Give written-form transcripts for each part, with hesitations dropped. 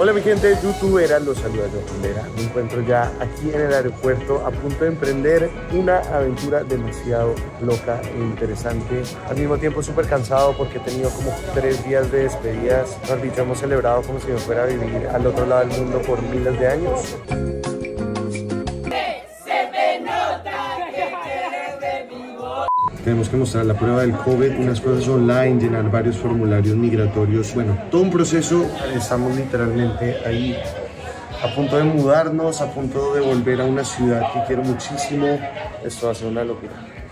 Hola mi gente youtubera, los saluda John Rivera. Me encuentro ya aquí en el aeropuerto a punto de emprender una aventura demasiado loca e interesante. Al mismo tiempo súper cansado porque he tenido como 3 días de despedidas. Mejor dicho, hemos celebrado como si me fuera a vivir al otro lado del mundo por miles de años. Tenemos que mostrar la prueba del COVID, unas cosas online, llenar varios formularios migratorios. Bueno, todo un proceso. Estamos literalmente ahí a punto de mudarnos, a punto de volver a una ciudad que quiero muchísimo. Esto va a ser una locura.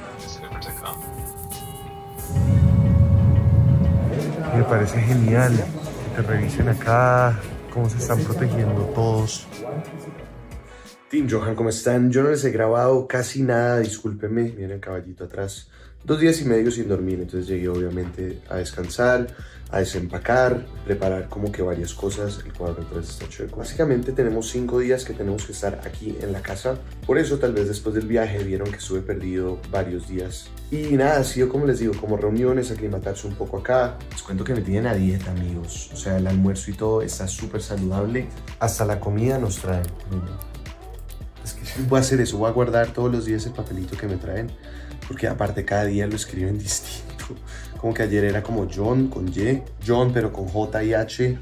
Me parece genial que te revisen acá cómo se están protegiendo todos. Team Johan, ¿cómo están? Yo no les he grabado casi nada, discúlpenme, miren el caballito atrás. 2 días y medio sin dormir, entonces llegué obviamente a descansar, a desempacar, preparar como que varias cosas. El cuadro atrás está chueco. Básicamente tenemos 5 días que tenemos que estar aquí en la casa. Por eso tal vez después del viaje vieron que estuve perdido varios días. Y nada, ha sido como les digo, como reuniones, aclimatarse un poco acá. Les cuento que me tienen a dieta, amigos. O sea, el almuerzo y todo está súper saludable. Hasta la comida nos traen. Es que voy a hacer eso, voy a guardar todos los días el papelito que me traen, porque aparte cada día lo escriben distinto. Como que ayer era como John con Y, John pero con J y H.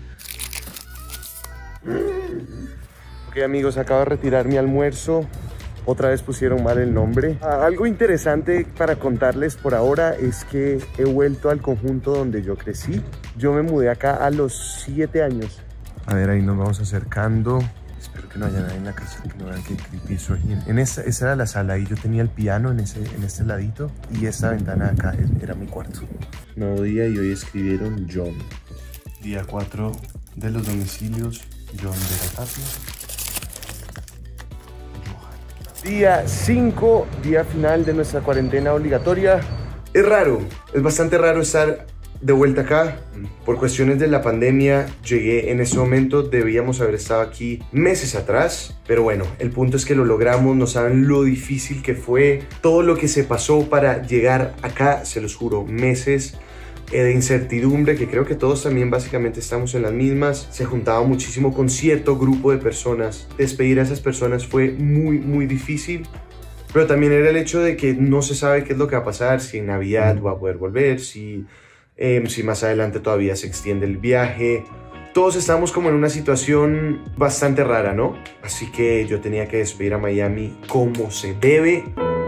Ok amigos, acabo de retirar mi almuerzo. Otra vez pusieron mal el nombre. Algo interesante para contarles por ahora es que he vuelto al conjunto donde yo crecí. Yo me mudé acá a los 7 años. A ver, ahí nos vamos acercando. Espero que no haya nadie en la casa, que no vean que creepy soy. Esa era la sala y yo tenía el piano en este ladito y esta ventana de acá era mi cuarto. Nuevo día y hoy escribieron John. Día 4 de los domicilios, John de la Tapia. Johan. Día 5, día final de nuestra cuarentena obligatoria. Es raro, es bastante raro estar de vuelta acá. Por cuestiones de la pandemia llegué en ese momento, debíamos haber estado aquí meses atrás, pero bueno, el punto es que lo logramos. No saben lo difícil que fue, todo lo que se pasó para llegar acá, se los juro, meses de incertidumbre, que creo que todos también básicamente estamos en las mismas. Se juntaba muchísimo con cierto grupo de personas, despedir a esas personas fue muy difícil. Pero también era el hecho de que no se sabe qué es lo que va a pasar, si en Navidad va a poder volver, si más adelante todavía se extiende el viaje. Todos estamos como en una situación bastante rara, ¿no? Así que yo tenía que despedir a Miami como se debe.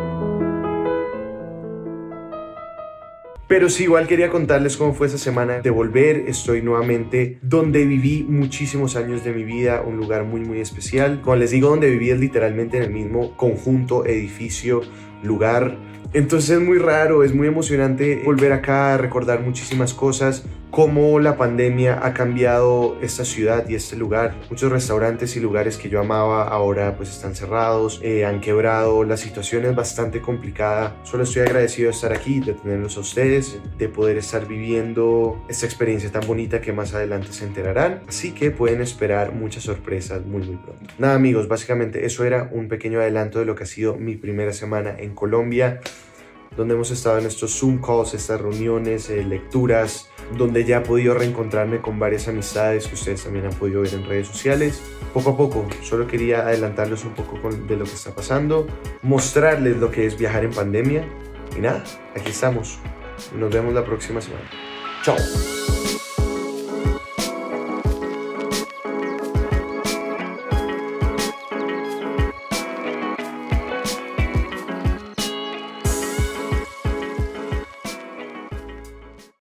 Pero sí, igual quería contarles cómo fue esa semana de volver. Estoy nuevamente donde viví muchísimos años de mi vida, un lugar muy especial. Como les digo, donde viví es literalmente en el mismo conjunto, edificio, lugar. Entonces es muy raro, es muy emocionante volver acá, recordar muchísimas cosas, cómo la pandemia ha cambiado esta ciudad y este lugar. Muchos restaurantes y lugares que yo amaba ahora pues están cerrados, han quebrado. La situación es bastante complicada. Solo estoy agradecido de estar aquí, de tenerlos a ustedes, de poder estar viviendo esta experiencia tan bonita que más adelante se enterarán. Así que pueden esperar muchas sorpresas muy pronto. Nada amigos, básicamente eso era un pequeño adelanto de lo que ha sido mi primera semana en Colombia, donde hemos estado en estos Zoom calls, estas reuniones, lecturas, donde ya he podido reencontrarme con varias amistades que ustedes también han podido ver en redes sociales. Poco a poco, solo quería adelantarles un poco de lo que está pasando, mostrarles lo que es viajar en pandemia. Y nada, aquí estamos. Nos vemos la próxima semana. Chao.